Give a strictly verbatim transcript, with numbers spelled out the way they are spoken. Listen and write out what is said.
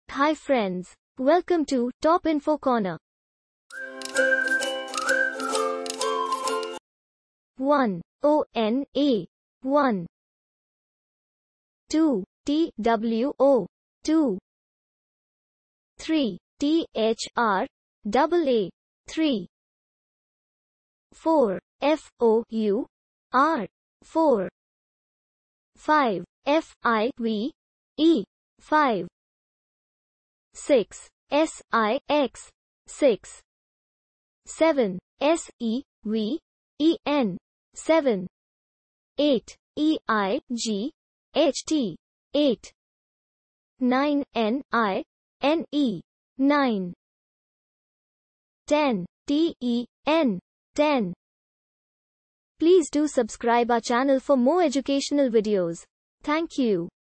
Hi friends, welcome to Top Info Corner. one. O N A one. two. T W O two. three. T H R A A three. four. F O U R four. five. F I V E five. six. S I X six. seven. S E V E N seven. eight. E I G H T eight. nine. N I N E nine. ten. T E N ten. Please do subscribe our channel for more educational videos. Thank you.